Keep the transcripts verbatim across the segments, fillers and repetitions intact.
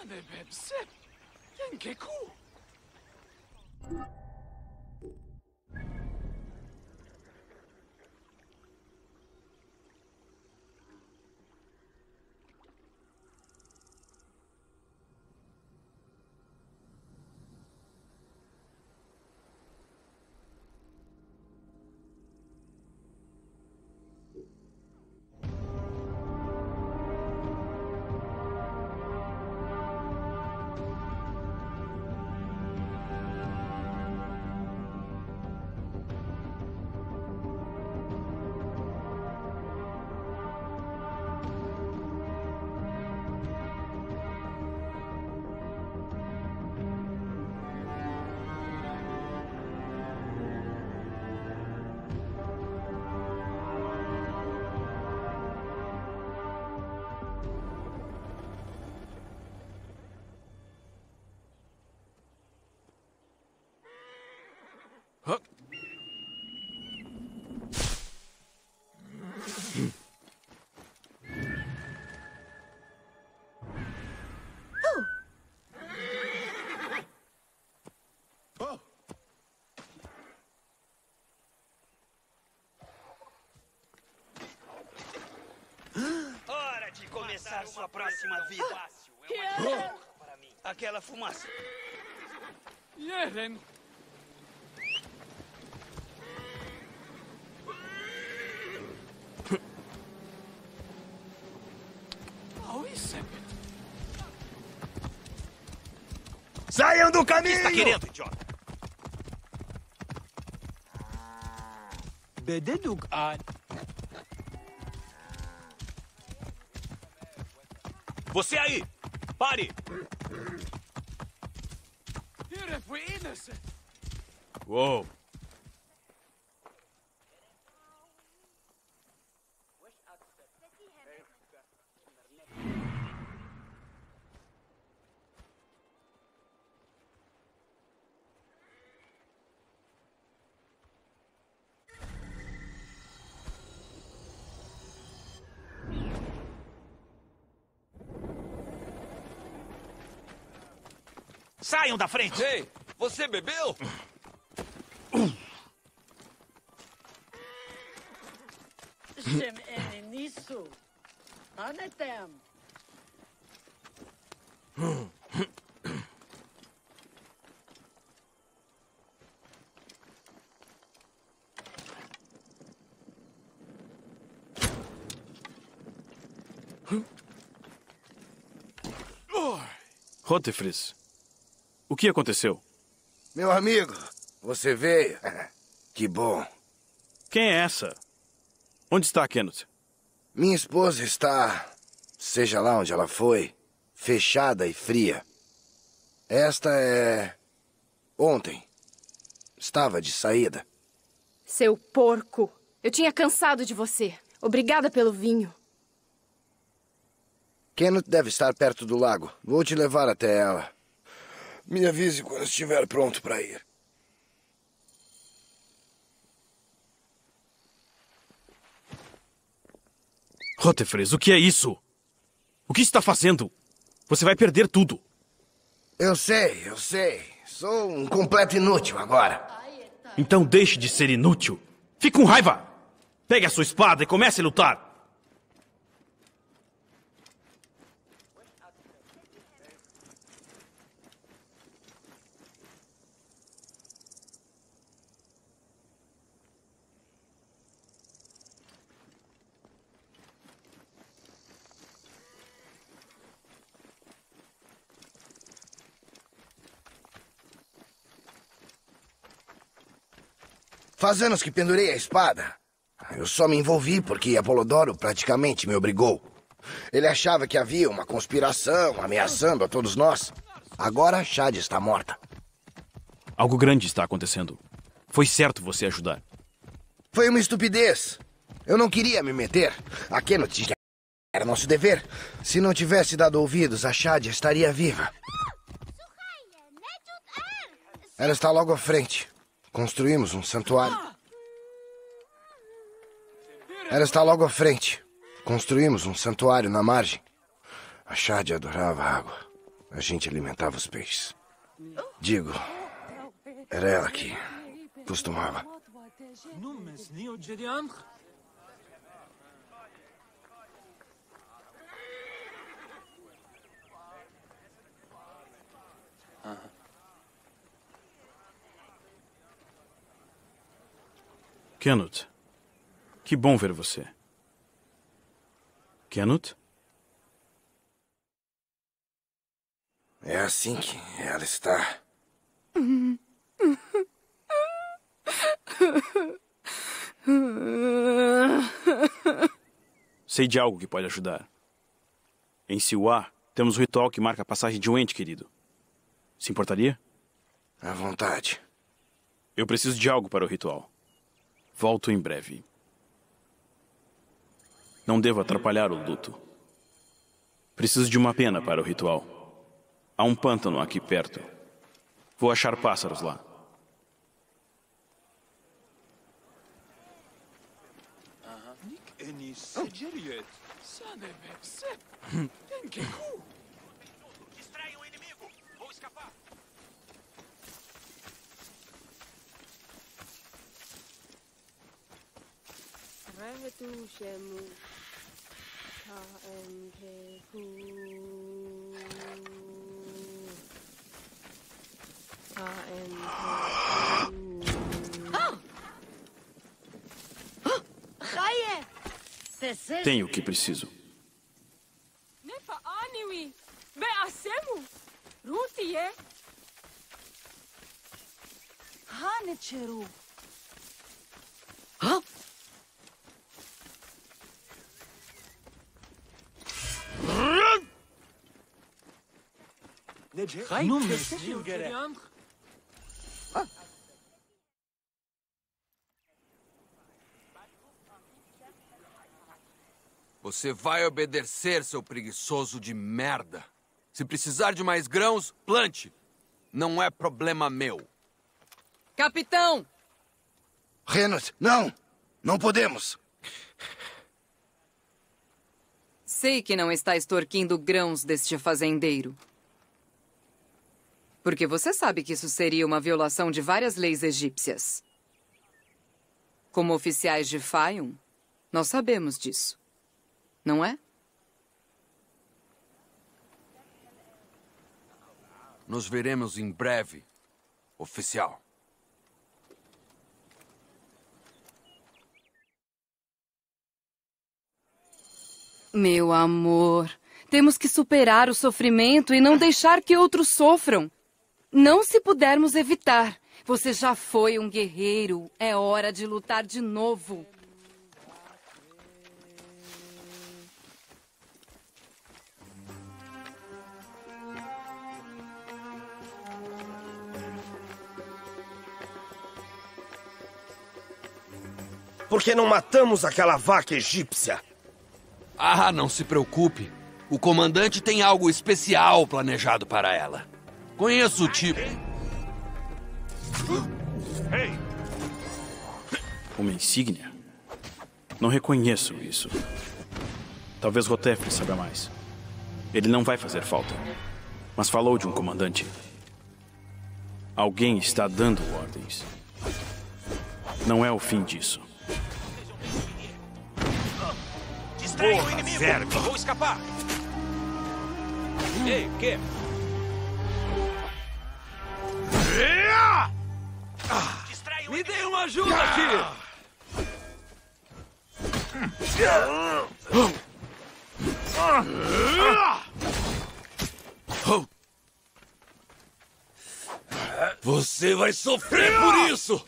Pane bebse. Yenkeku. Hora de começar sua próxima vida. É uma honra para mim. Aquela fumaça. Yeren. Saiam do caminho! O que está querendo, idiota? Bededuk an. Você aí! Pare! Uou! Saiam da frente! Ei, você bebeu? Shem nisso. Anetem. Rotefris, o que aconteceu? Meu amigo, você veio. Que bom. Quem é essa? Onde está a Kenneth? Minha esposa está, seja lá onde ela foi, fechada e fria. Esta é... ontem. Estava de saída. Seu porco. Eu tinha cansado de você. Obrigada pelo vinho. Kenneth deve estar perto do lago. Vou te levar até ela. Me avise quando estiver pronto para ir. Rotefris, o que é isso? O que está fazendo? Você vai perder tudo. Eu sei, eu sei. Sou um completo inútil agora. Então deixe de ser inútil. Fique com raiva. Pegue a sua espada e comece a lutar. Faz anos que pendurei a espada. Eu só me envolvi porque Apolodoro praticamente me obrigou. Ele achava que havia uma conspiração ameaçando a todos nós. Agora Shad está morta. Algo grande está acontecendo. Foi certo você ajudar. Foi uma estupidez. Eu não queria me meter. A Kenneth era nosso dever. Se não tivesse dado ouvidos, a Shad estaria viva. Ela está logo à frente. Construímos um santuário. Ela está logo à frente. Construímos um santuário na margem. A Shad adorava água. a gente alimentava os peixes. Digo, era ela que costumava. Kenut, que bom ver você. Kenut? É assim que ela está. Sei de algo que pode ajudar. Em Siwa, temos um ritual que marca a passagem de um ente querido. Se importaria? À vontade. Eu preciso de algo para o ritual. Volto em breve. Não devo atrapalhar o luto. Preciso de uma pena para o ritual. Há um pântano aqui perto. Vou achar pássaros lá. Distraem o inimigo! Vou escapar! Tenho o que preciso. Você vai obedecer, seu preguiçoso de merda. Se precisar de mais grãos, plante. Não é problema meu. Capitão! Renut, não! Não podemos! Sei que não está extorquindo grãos deste fazendeiro. Porque você sabe que isso seria uma violação de várias leis egípcias. Como oficiais de Fayum, nós sabemos disso. Não é? Nos veremos em breve, oficial. Meu amor, temos que superar o sofrimento e não deixar que outros sofram. Não se pudermos evitar. Você já foi um guerreiro. É hora de lutar de novo. Por que não matamos aquela vaca egípcia? Ah, não se preocupe. O comandante tem algo especial planejado para ela. Conheço o tipo. Uma insígnia? Não reconheço isso. Talvez Rotefre saiba mais. Ele não vai fazer falta. Mas falou de um comandante. Alguém está dando ordens. Não é o fim disso. Distraem o inimigo! Verme. Vou escapar! Ei, o quê? Distraem o Me inimigo! dê uma ajuda aqui! Você vai sofrer por isso!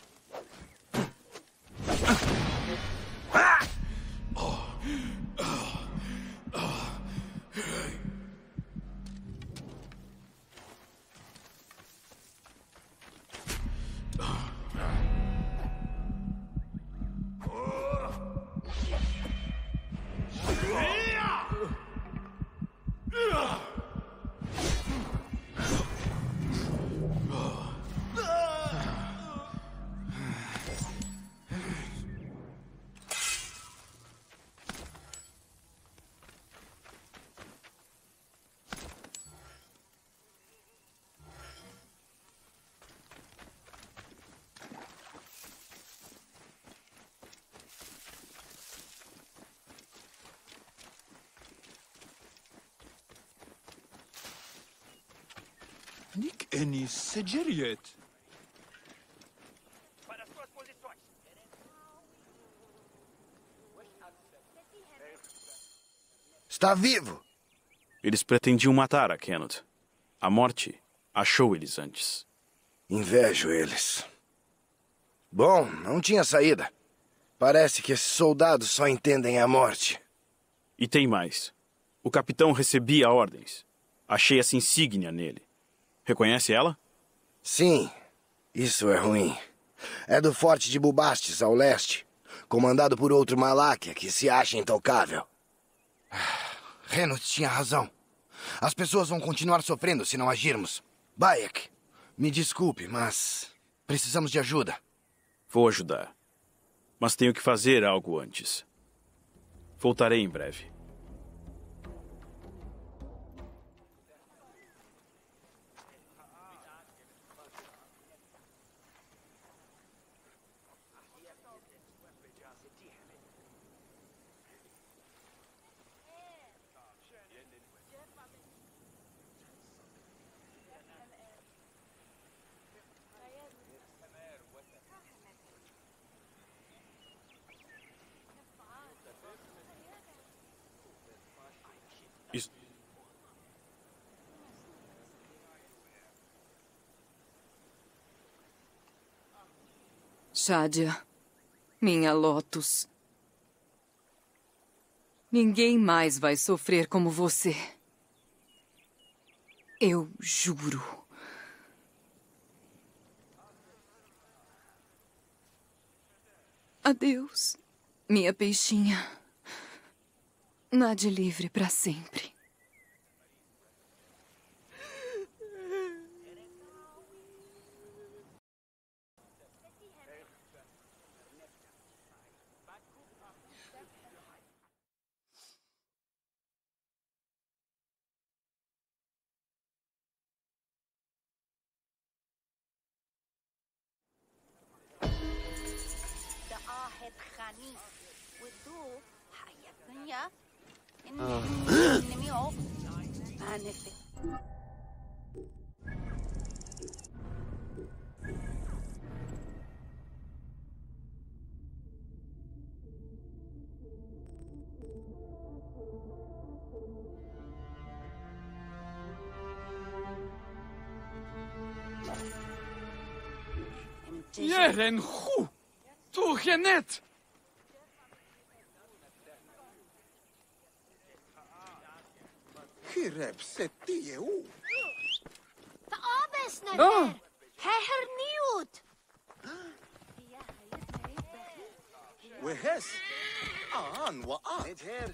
Nick Ennis Segeriet. Para suas posições. Está vivo! Eles pretendiam matar a Kenneth. A morte achou eles antes. Invejo eles. Bom, não tinha saída. Parece que esses soldados só entendem a morte. E tem mais. O capitão recebia ordens. Achei essa insígnia nele. Reconhece ela? Sim, isso é ruim. É do forte de Bubastes, ao leste. Comandado por outro Malakia que se acha intocável. Renot tinha razão. As pessoas vão continuar sofrendo se não agirmos. Bayek, me desculpe, mas precisamos de ajuda. Vou ajudar. Mas tenho que fazer algo antes. Voltarei em breve. Isso. Shadia, minha Lotus. Ninguém mais vai sofrer como você. Eu juro. Adeus, minha peixinha. Nade livre para sempre. Yeren Hu! Tu Renet! Hirep Setieu. Taabes na Oh. Heherniut. Wehes. Aan wa aan.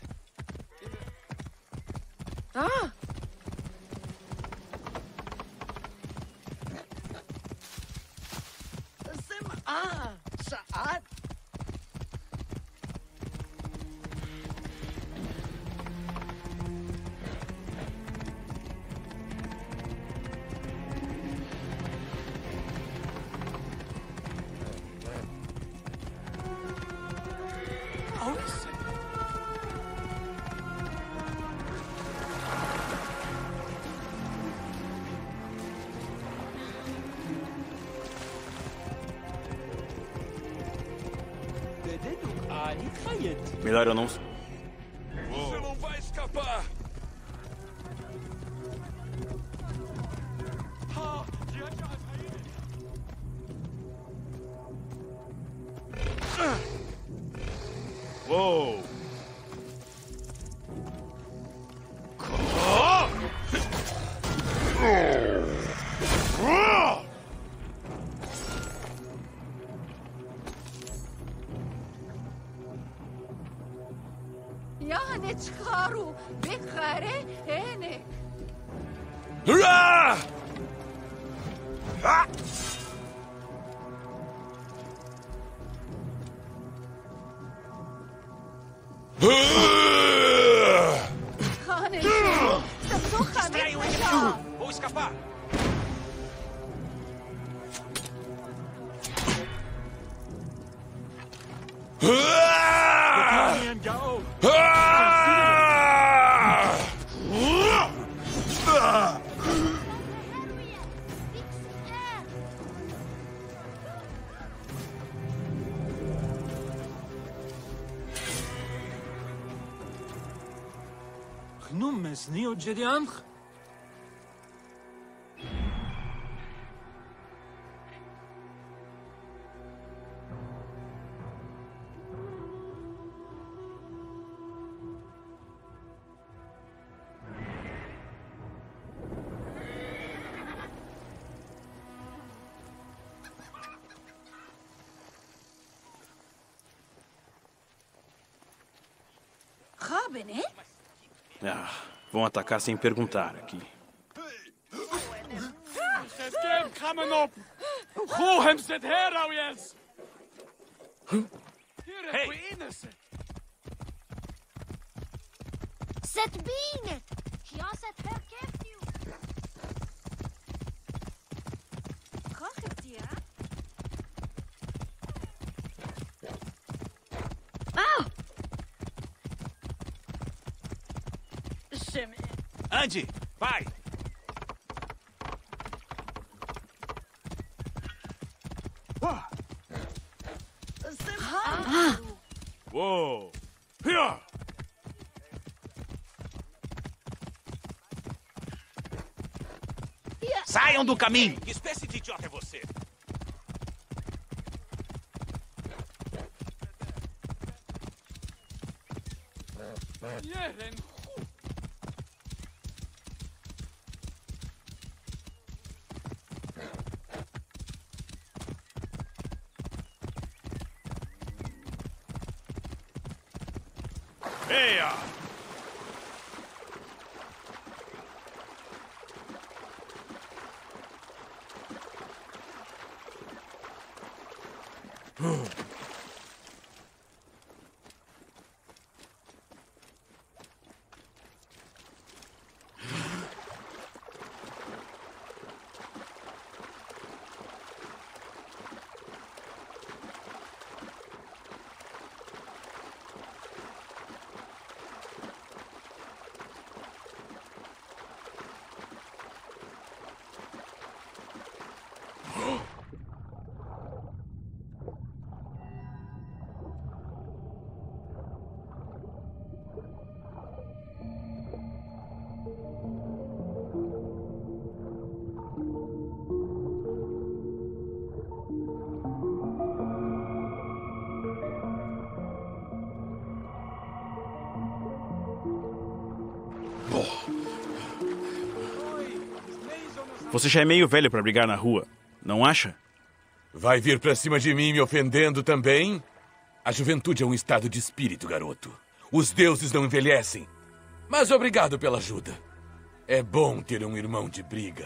Ah! Ah, saat. Melhor eu não... Você não vai escapar! Uou! Yahanechkaru, Bekhare, Ene. Hurrah! Ah! Distraem o inimigo! Vou escapar! Numes neo Jedianch. Ah, vão atacar sem perguntar aqui. Set binet! Ja, set verkeft u! Kocht ja? Ah! Ande, vai! Ah! Uou! Hiá! Saiam do caminho! Que espécie de idiota é você? Eia! Você já é meio velho pra brigar na rua, não acha? Vai vir pra cima de mim me ofendendo também? A juventude é um estado de espírito, garoto. Os deuses não envelhecem. Mas obrigado pela ajuda. É bom ter um irmão de briga.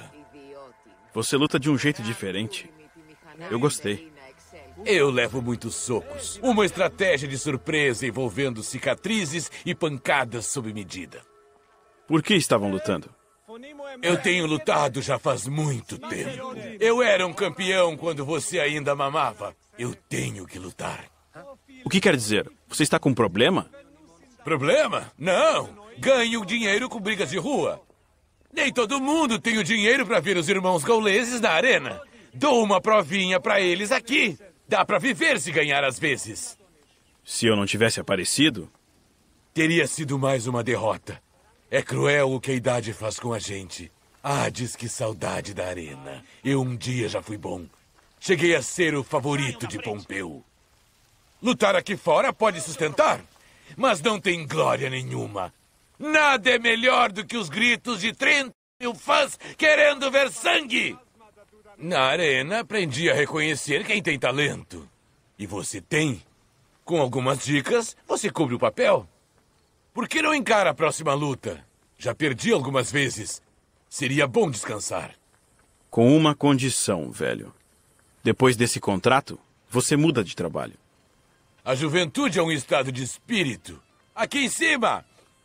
Você luta de um jeito diferente. Eu gostei. Eu levo muitos socos. Uma estratégia de surpresa envolvendo cicatrizes e pancadas sob medida. Por que estavam lutando? Eu tenho lutado já faz muito tempo. Eu era um campeão quando você ainda mamava. Eu tenho que lutar. O que quer dizer? Você está com um problema? Problema? Não. Ganho dinheiro com brigas de rua. Nem todo mundo tem o dinheiro para ver os irmãos gauleses na arena. Dou uma provinha para eles aqui. Dá para viver se ganhar às vezes. Se eu não tivesse aparecido? Teria sido mais uma derrota. É cruel o que a idade faz com a gente. Ah, diz que saudade da arena. Eu um dia já fui bom. Cheguei a ser o favorito de Pompeu. Lutar aqui fora pode sustentar, mas não tem glória nenhuma. Nada é melhor do que os gritos de trinta mil fãs querendo ver sangue. Na arena, aprendi a reconhecer quem tem talento. E você tem. Com algumas dicas, você cumpre o papel. Por que não encara a próxima luta? Já perdi algumas vezes. Seria bom descansar. Com uma condição, velho. Depois desse contrato, você muda de trabalho. A juventude é um estado de espírito. Aqui em cima!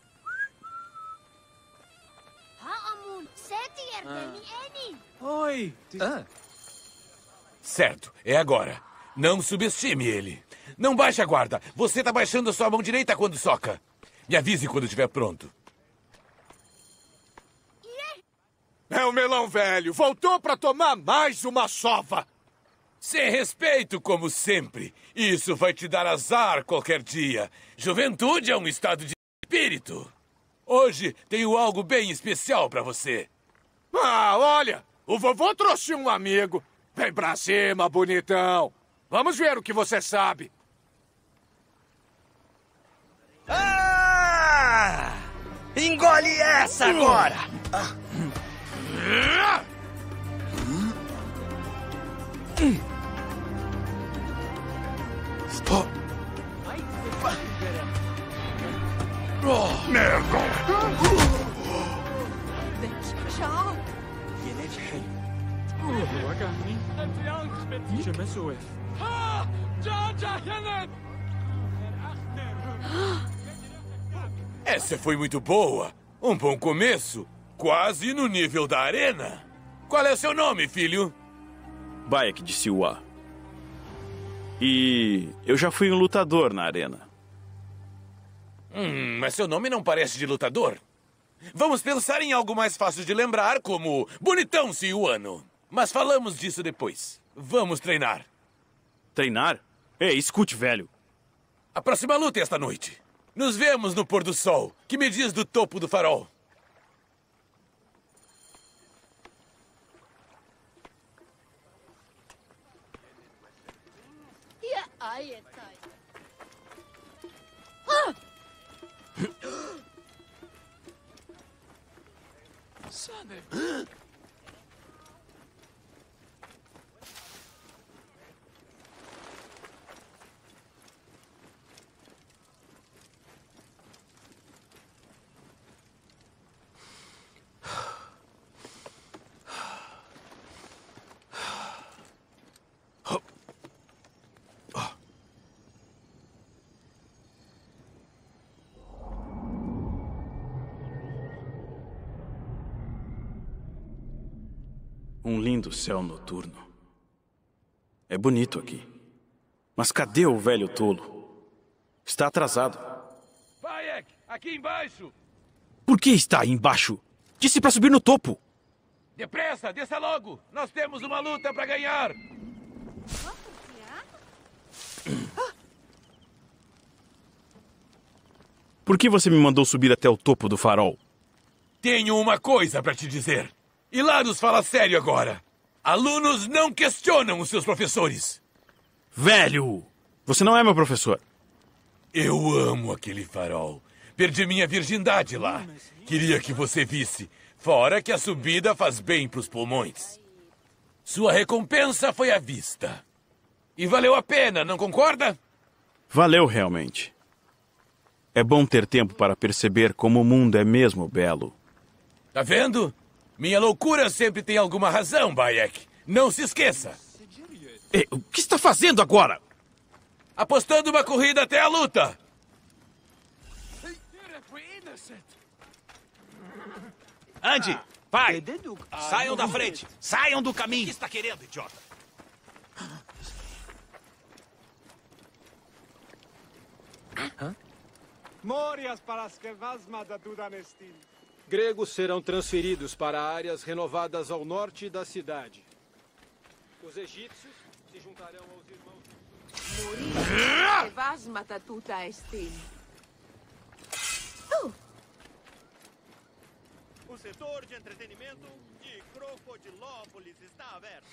Oi! Ah. Certo, é agora. Não subestime ele. Não baixe a guarda. Você tá baixando a sua mão direita quando soca. Me avise quando estiver pronto. É o melão velho. Voltou pra tomar mais uma sova. Sem respeito, como sempre. Isso vai te dar azar qualquer dia. Juventude é um estado de espírito. Hoje tenho algo bem especial pra você. Ah, olha! O vovô trouxe um amigo. Vem pra cima, bonitão. Vamos ver o que você sabe. Ah! Engole essa agora! Ah. Merda! Tchau! Essa foi muito boa. Um bom começo. Quase no nível da arena. Qual é seu nome, filho? Bayek de Siwa. E eu já fui um lutador na arena. Hum, mas seu nome não parece de lutador. Vamos pensar em algo mais fácil de lembrar, como Bonitão Siuano. Mas falamos disso depois. Vamos treinar. Treinar? Ei, escute, velho. A próxima luta é esta noite. Nos vemos no pôr do sol. Que me diz do topo do farol? Ah! Um lindo céu noturno. É bonito aqui. Mas cadê o velho tolo? Está atrasado. Bayek, aqui embaixo! Por que está aí embaixo? Disse para subir no topo. Depressa, desça logo! Nós temos uma luta para ganhar! Por que você me mandou subir até o topo do farol? Tenho uma coisa para te dizer. Hilaros fala sério agora. Alunos não questionam os seus professores. Velho! Você não é meu professor. Eu amo aquele farol. Perdi minha virgindade lá. Queria que você visse. Fora que a subida faz bem pros pulmões. Sua recompensa foi à vista. E valeu a pena, não concorda? Valeu realmente. É bom ter tempo para perceber como o mundo é mesmo belo. Tá vendo? Minha loucura sempre tem alguma razão, Bayek. Não se esqueça. Ei, o que está fazendo agora? Apostando uma corrida até a luta. Andy, vai! Saiam da frente! Saiam do caminho! O que está querendo, idiota? Hã? Gregos serão transferidos para áreas renovadas ao norte da cidade. Os egípcios se juntarão aos irmãos... O setor de entretenimento de Crocodilópolis está aberto.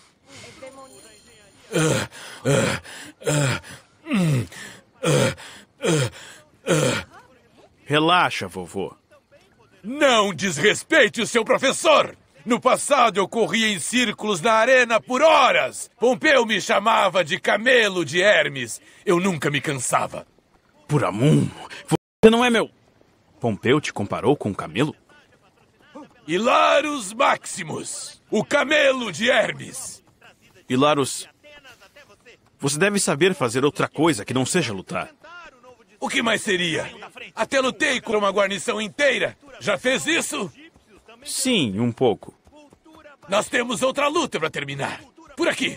Relaxa, vovô. Não desrespeite o seu professor! No passado eu corria em círculos na arena por horas. Pompeu me chamava de camelo de Hermes. Eu nunca me cansava. Por Amun, você não é meu... Pompeu te comparou com um camelo? Hilarus Maximus, o camelo de Hermes. Hilarus, você deve saber fazer outra coisa que não seja lutar. O que mais seria? Até lutei com uma guarnição inteira. Já fez isso? Sim, um pouco. Nós temos outra luta para terminar. Por aqui.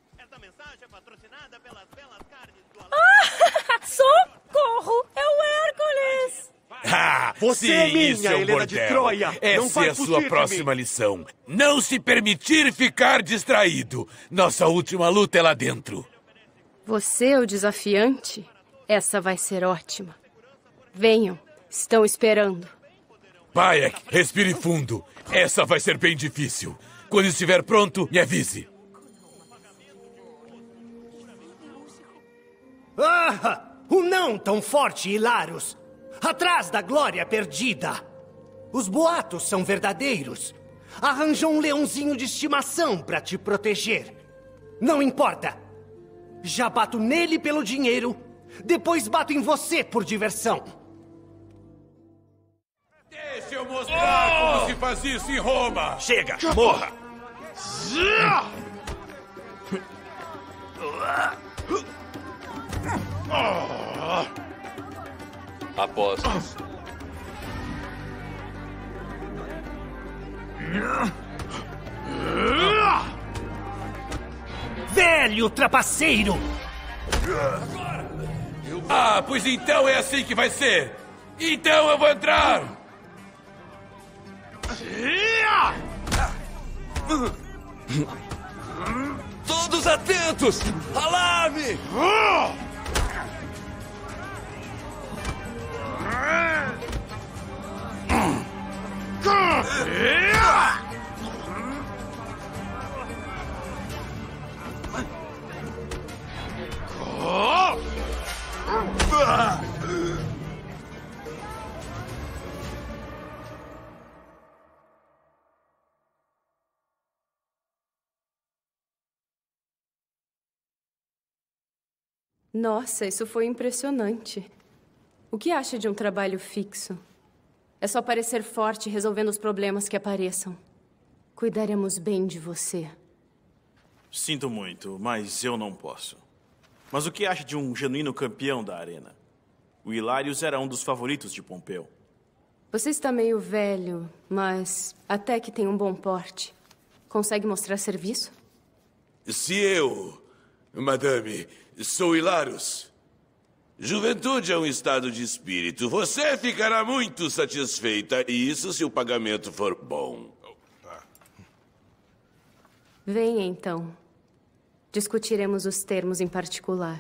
Ah, socorro! É o Hércules! Ah, você sim, é minha, isso é um Helena de bordel. Troia. Essa Não vai é a sua fugir próxima de mim. lição. Não se permitir ficar distraído. Nossa última luta é lá dentro. Você é o desafiante? Essa vai ser ótima. Venham, estão esperando. Bayek, respire fundo. Essa vai ser bem difícil. Quando estiver pronto, me avise. Ah! O não tão forte, Hilários! Atrás da glória perdida! Os boatos são verdadeiros. Arranjou um leãozinho de estimação para te proteger. Não importa. Já bato nele pelo dinheiro, depois bato em você por diversão. Deixa eu mostrar oh! como se faz isso em Roma. Chega, morra. Apostas. Velho trapaceiro! Ah, pois então é assim que vai ser. Então eu vou entrar. Todos atentos! Alarme! Nossa, isso foi impressionante. O que acha de um trabalho fixo? É só parecer forte resolvendo os problemas que apareçam. Cuidaremos bem de você. Sinto muito, mas eu não posso. Mas o que acha de um genuíno campeão da arena? O Hilários era um dos favoritos de Pompeu. Você está meio velho, mas até que tem um bom porte. Consegue mostrar serviço? Se eu, madame, sou Hilários. Juventude é um estado de espírito. Você ficará muito satisfeita, e isso se o pagamento for bom. Venha, então. Discutiremos os termos em particular.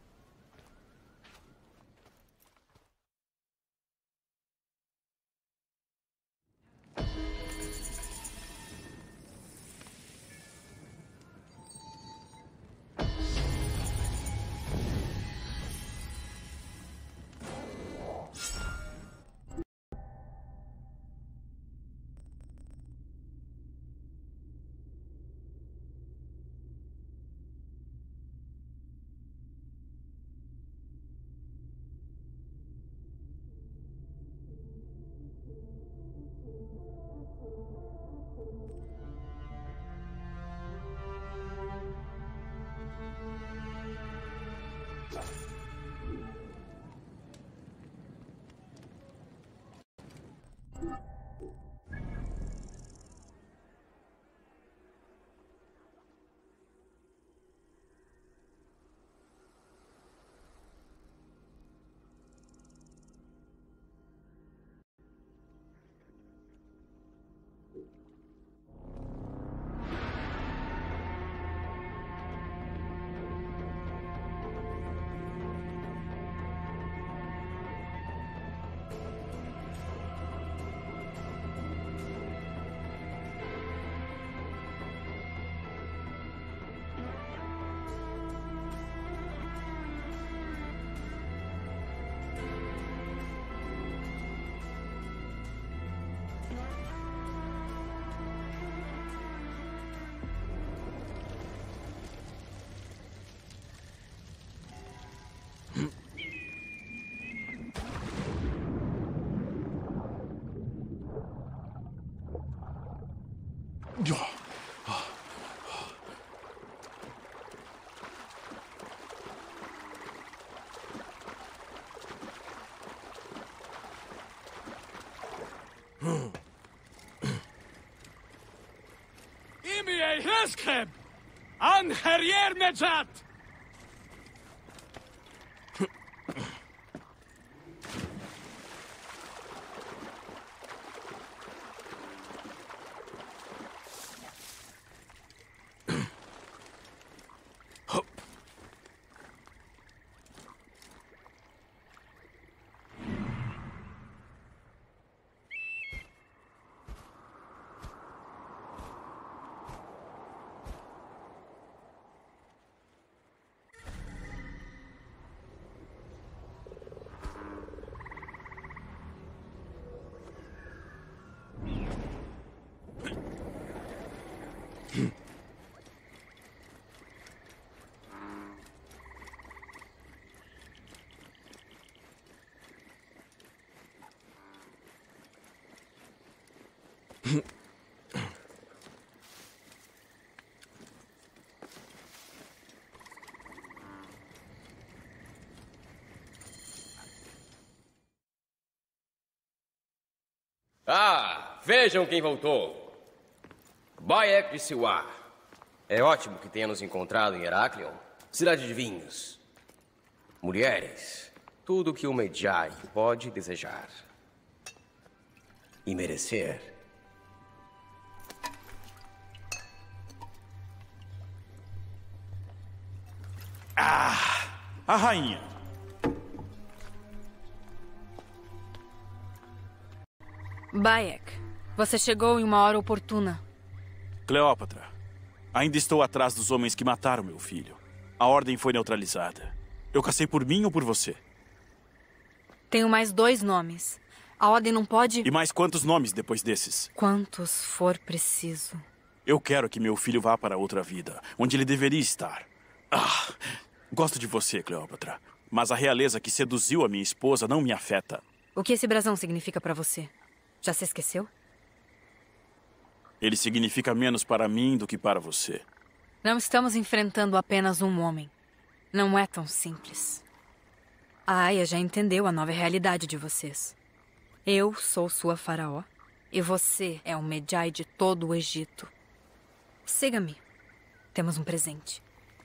Imiei Heskheb! An Herrier Nejat! Ah, vejam quem voltou. Bayek de Siwa. É ótimo que tenha nos encontrado em Heraklion. Cidade de vinhos. Mulheres. Tudo que o Medjay pode desejar. E merecer. Ah, a rainha. Bayek, você chegou em uma hora oportuna. Cleópatra, ainda estou atrás dos homens que mataram meu filho. A ordem foi neutralizada. Eu cacei por mim ou por você? Tenho mais dois nomes. A ordem não pode... E mais quantos nomes depois desses? Quantos for preciso. Eu quero que meu filho vá para outra vida, onde ele deveria estar. Ah, gosto de você, Cleópatra. Mas a realeza que seduziu a minha esposa não me afeta. O que esse brasão significa para você? Já se esqueceu? Ele significa menos para mim do que para você. Não estamos enfrentando apenas um homem. Não é tão simples. A Aya já entendeu a nova realidade de vocês. Eu sou sua faraó e você é o Medjay de todo o Egito. Siga-me. Temos um presente.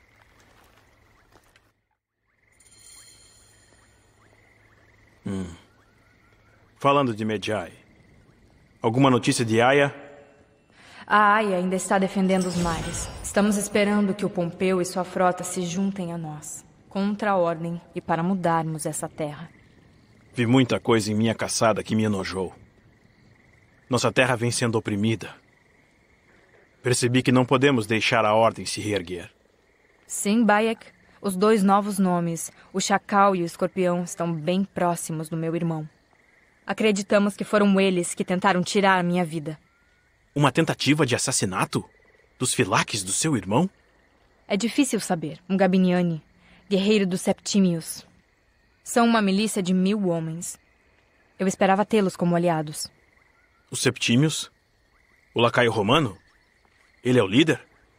Hum. Falando de Medjay, alguma notícia de Aya? A Aya ainda está defendendo os mares. Estamos esperando que o Pompeu e sua frota se juntem a nós, contra a ordem e para mudarmos essa terra. Vi muita coisa em minha caçada que me enojou. Nossa terra vem sendo oprimida. Percebi que não podemos deixar a ordem se reerguer. Sim, Bayek. Os dois novos nomes, o Chacal e o Escorpião, estão bem próximos do meu irmão. Acreditamos que foram eles que tentaram tirar a minha vida. Uma tentativa de assassinato? Dos Philaques do seu irmão? É difícil saber. Um Gabiniani, guerreiro dos Septímios. São uma milícia de mil homens. Eu esperava tê-los como aliados. Os Septímios? O lacaio romano? Ele é o líder?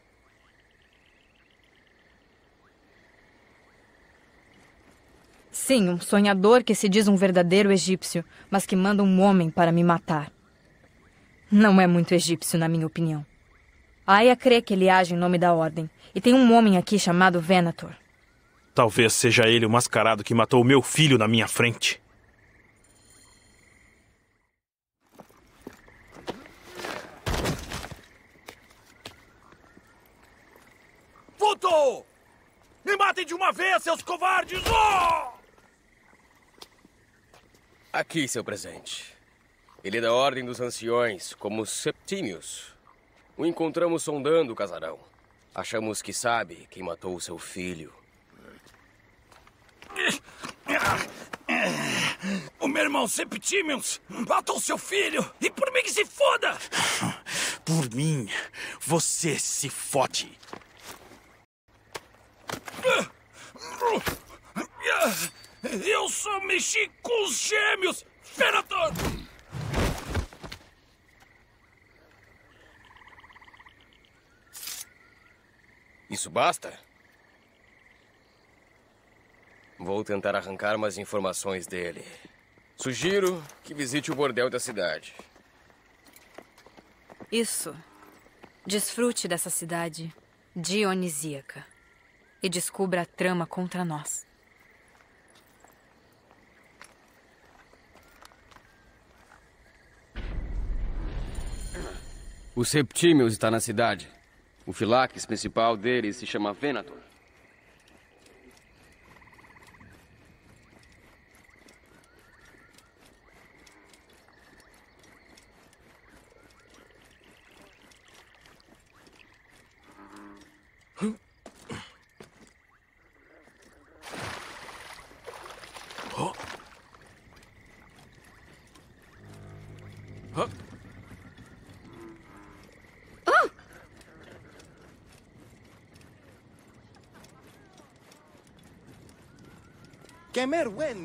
Sim, um sonhador que se diz um verdadeiro egípcio, mas que manda um homem para me matar. Não é muito egípcio, na minha opinião. A Aya crê que ele age em nome da ordem, e tem um homem aqui chamado Venator. Talvez seja ele o mascarado que matou meu filho na minha frente. Voltou! Me matem de uma vez, seus covardes! Oh! Aqui, seu presente. Ele é da Ordem dos Anciões, como os Septímios. O encontramos sondando o casarão. Achamos que sabe quem matou o seu filho. O meu irmão Septímios matou seu filho! E por mim que se foda! Por mim, você se fode! Eu só mexi com os gêmeos, Venator! Isso basta? Vou tentar arrancar mais informações dele. Sugiro que visite o bordel da cidade. Isso. Desfrute dessa cidade dionisíaca e descubra a trama contra nós. O Septímios está na cidade. O Philaques principal dele se chama Venator.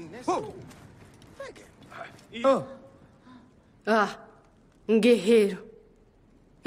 Oh. Ah, um guerreiro.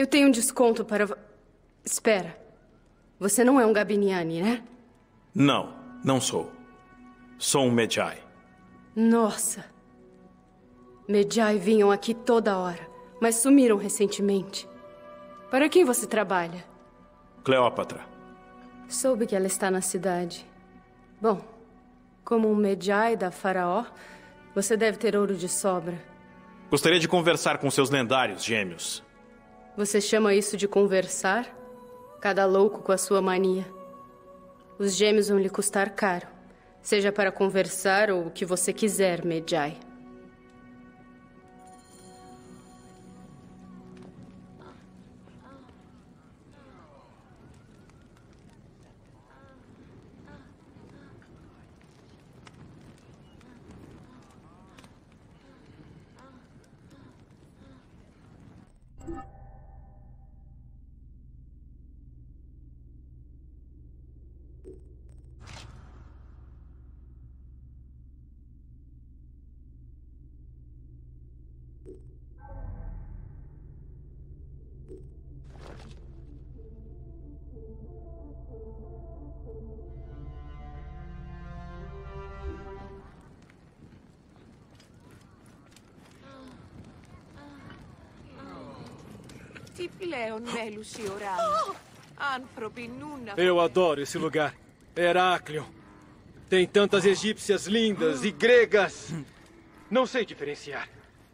Eu tenho um desconto para... vo- Espera. Você não é um Gabiniani, né? Não, não sou. Sou um Medjay. Nossa. Medjay vinham aqui toda hora, mas sumiram recentemente. Para quem você trabalha? Cleópatra. Soube que ela está na cidade. Bom, como um Medjay da Faraó, você deve ter ouro de sobra. Gostaria de conversar com seus lendários gêmeos. Você chama isso de conversar? Cada louco com a sua mania. Os gêmeos vão lhe custar caro. Seja para conversar ou o que você quiser, Medjay. Τι πλέον μέλους η ουράνη. Άνθρωποι νούνα. Eu adoro esse lugar. Heráclion. Tem tantas egípcias lindas e gregas. Não sei diferenciar.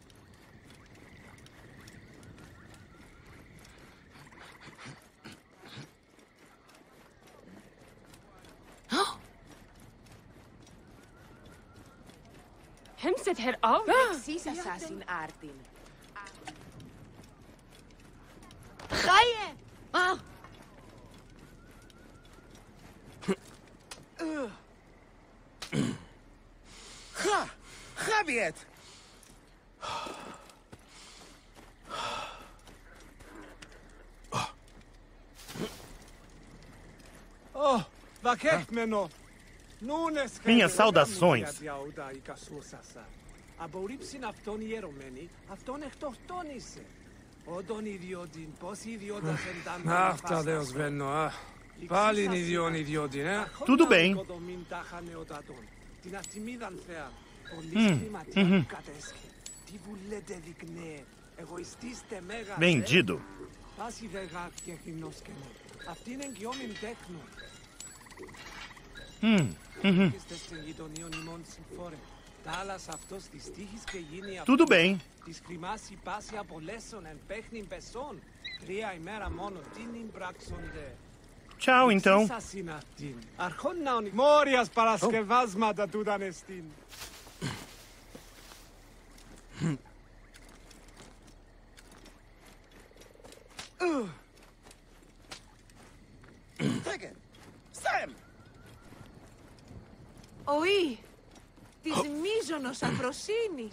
Hemset her avveksis assassin Artin. Gaie! Ah! Ha! Javiet! Oh, vakekmeno. Minhas saudações. Ach, Tadeus Venno, ah. Pali nidion idioti, né? Tudo bem. Hum, uhum. Vendido. Hum, uhum. Tudo bem. Tchau, então. Morias para as que vasma da Dudanestin. Sam! Oi! Της μίζωνος αφροσύνης.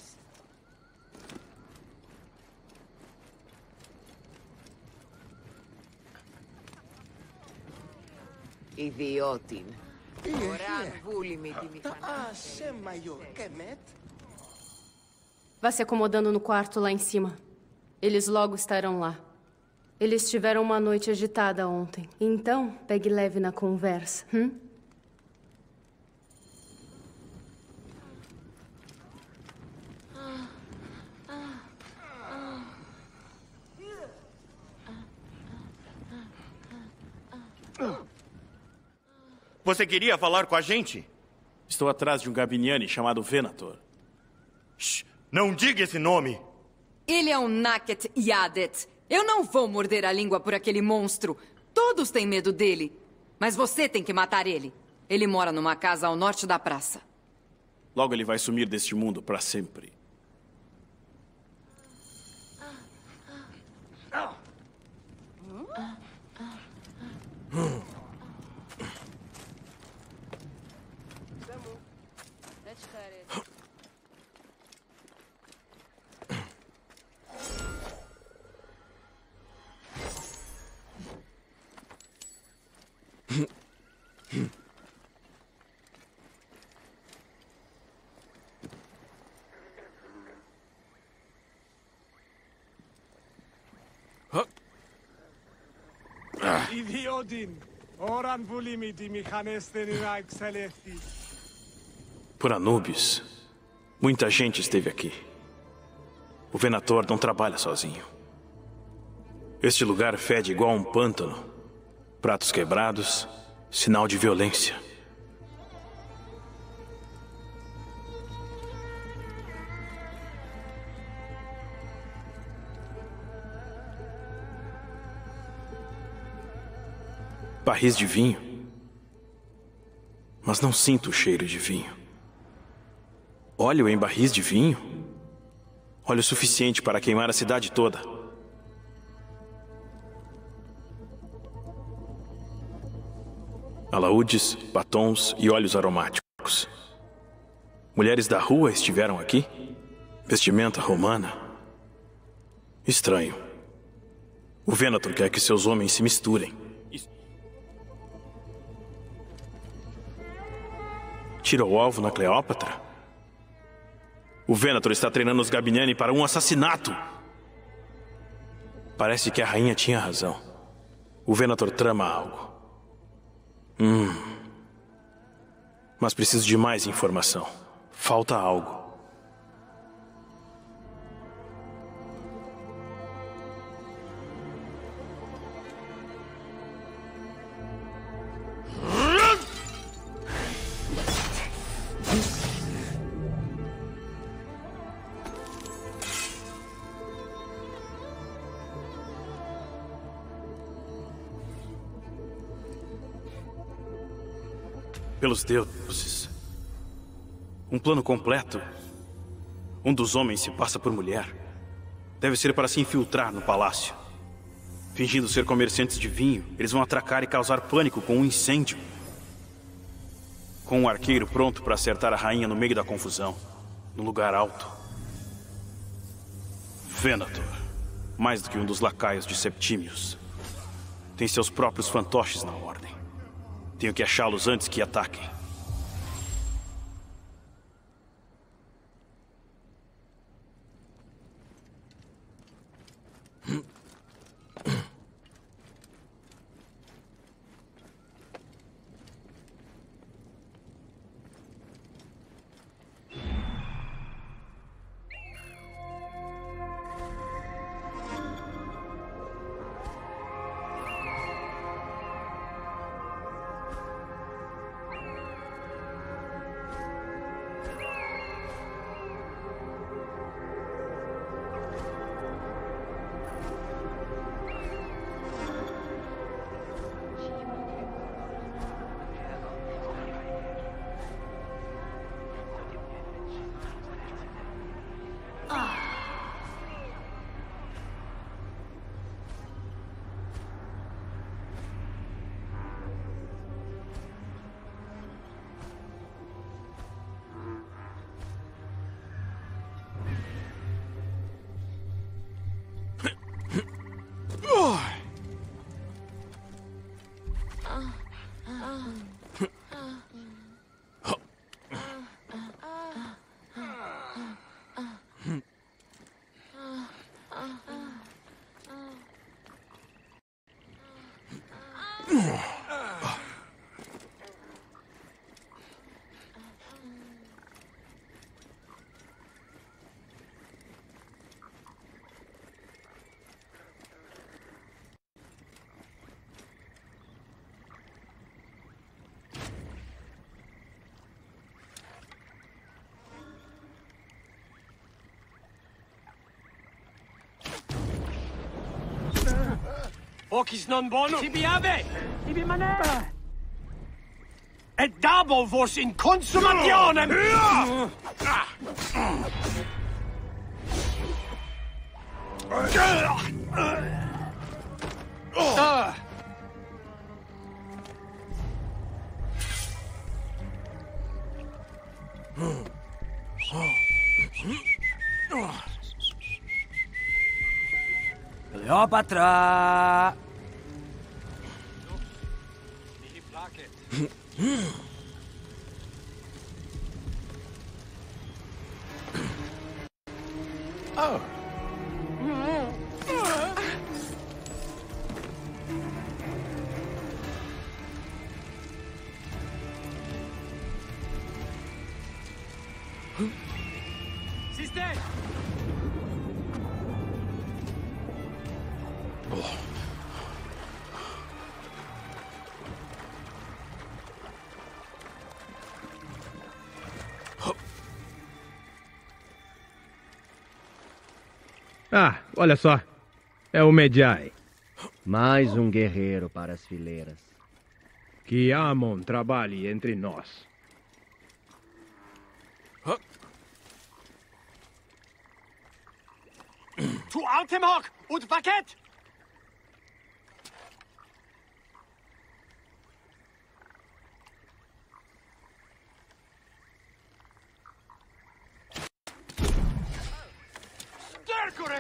Ιδιότην. Ωράν βούλη με τη μηχανή. Vá se acomodando no quarto lá em cima. Eles logo estarão lá. Eles tiveram uma noite agitada ontem. Então, pegue leve na conversa. Hum? Você queria falar com a gente? Estou atrás de um Gabiniani chamado Venator. Shh, não diga esse nome. Ele é um Naket Yadet. Eu não vou morder a língua por aquele monstro. Todos têm medo dele. Mas você tem que matar ele. Ele mora numa casa ao norte da praça. Logo ele vai sumir deste mundo para sempre. Idiodin. Oran vulimi di michanesteniraik celesti. Por Anubis, muita gente esteve aqui. O Venator não trabalha sozinho. Este lugar fede igual a um pântano. Pratos quebrados, sinal de violência. Barris de vinho. Mas não sinto o cheiro de vinho. Óleo em barris de vinho? Óleo suficiente para queimar a cidade toda. Alaúdes, batons e óleos aromáticos. Mulheres da rua estiveram aqui? Vestimenta romana? Estranho. O Venator quer que seus homens se misturem. Tira o alvo na Cleópatra? O Venator está treinando os Gabiniani para um assassinato. Parece que a rainha tinha razão. O Venator trama algo. Hum. Mas preciso de mais informação. Falta algo. Pelos deuses. Um plano completo. Um dos homens se passa por mulher. Deve ser para se infiltrar no palácio. Fingindo ser comerciantes de vinho, eles vão atracar e causar pânico com um incêndio. Com um arqueiro pronto para acertar a rainha no meio da confusão. No lugar alto. Venator. Mais do que um dos lacaios de Septimius. Tem seus próprios fantoches na ordem. Tenho que achá-los antes que ataquem. Ocis non bonum. Tibi ave. Tibi mané. Et dabo vos in consumationem. Cleopatra! Oh. Ah, olha só. É o Medjay. Mais um guerreiro para as fileiras. Que Amon trabalhe entre nós. Zu Altemhawk und Paket! Stärkere!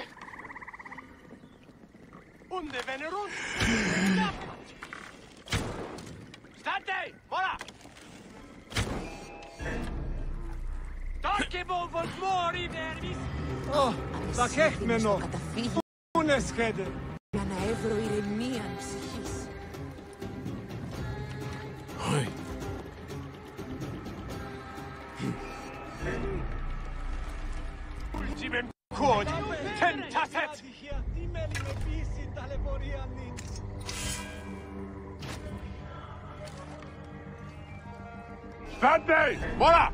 Unde venerun! Stante! Voilà! Dorkebo von mori nervis! Oh, Paket meno! Uneskede! Nana Evro irenian ψυχής. Ultimem quod tentatet! Stante! Voilà!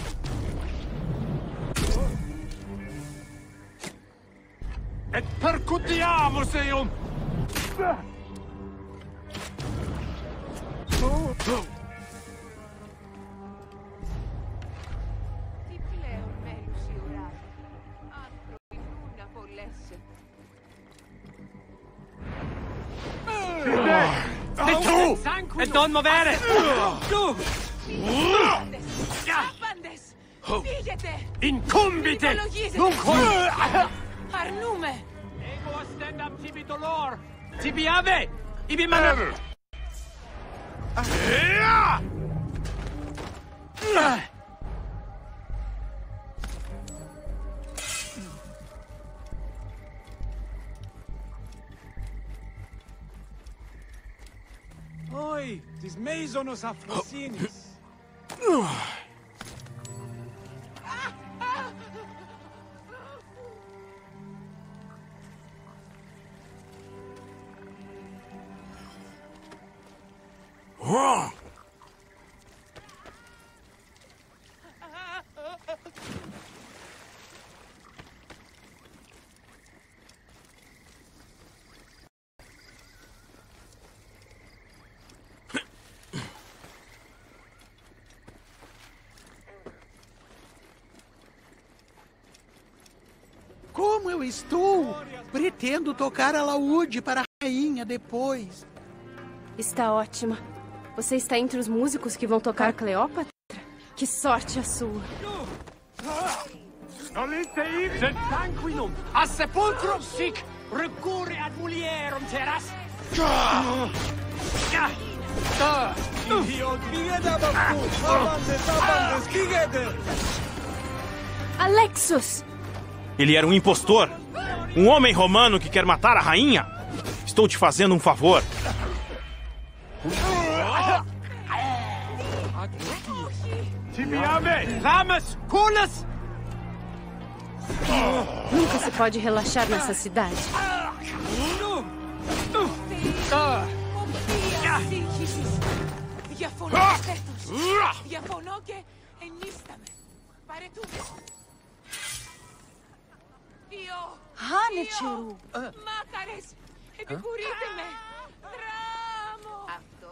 Et percutiamus eum! Τι πλέον μέλους η ουρά, άνθρωποι νου να απολέσαι. E tu! E don movere! Tu! Άπαντες! Φύγετε! Incumbite! Υπολογίζετε! Αρνούμε! Ego ostendam tibi dolor! Tibi ave! Ibi manam! Oi, tis meisonos afrosinis. Como eu estou? Pretendo tocar alaúde para a rainha depois. Está ótima. Você está entre os músicos que vão tocar Cleópatra? Que sorte a sua. Nolite ipse tranquilum, a sepulcrum sic, recurre ad mulierum teras. Alexos! Ele era um impostor. Um homem romano que quer matar a rainha. Estou te fazendo um favor. Tibiame, ramas, culas! Nunca se pode relaxar nessa cidade. Διαφωνώ στέτος. Διαφωνώ και ενίσταμαι. Παρετούμε. Υιό. Χάνετσερου. Μάκαρες. Επικουρείτε με. Δράμο. Αυτό.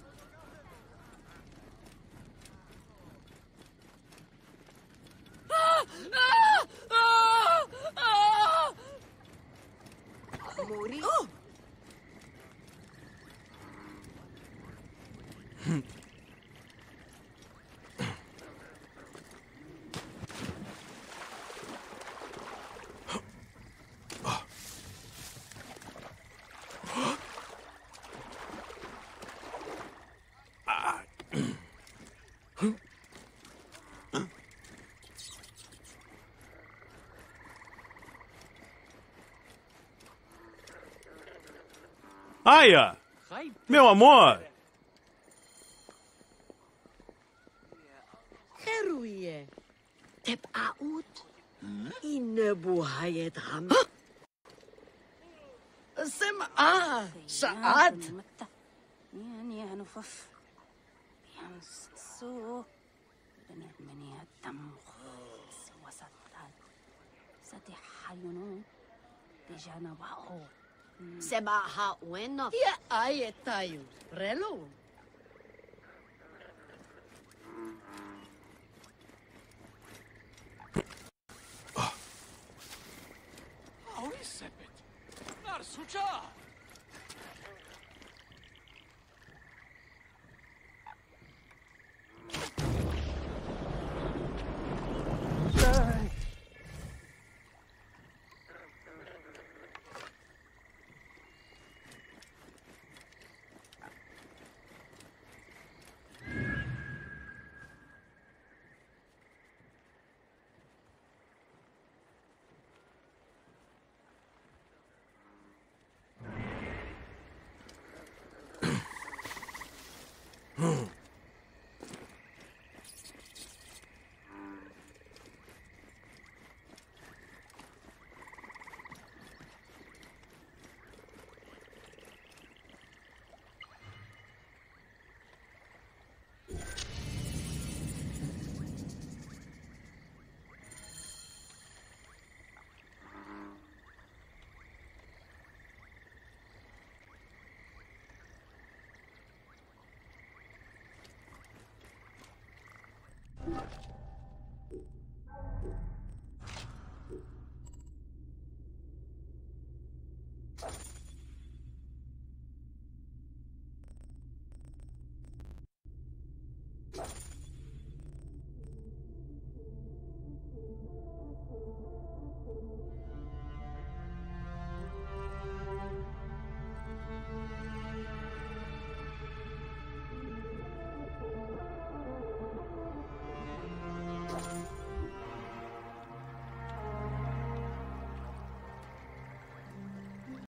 Μωρή. Aya! Meu amor! Heruie. Tep aut. Inne buhayet ham. Sem... Ah, saat. Sebaha ueno. Ia ai tayo. Relo. Aui sepet. Narsucha.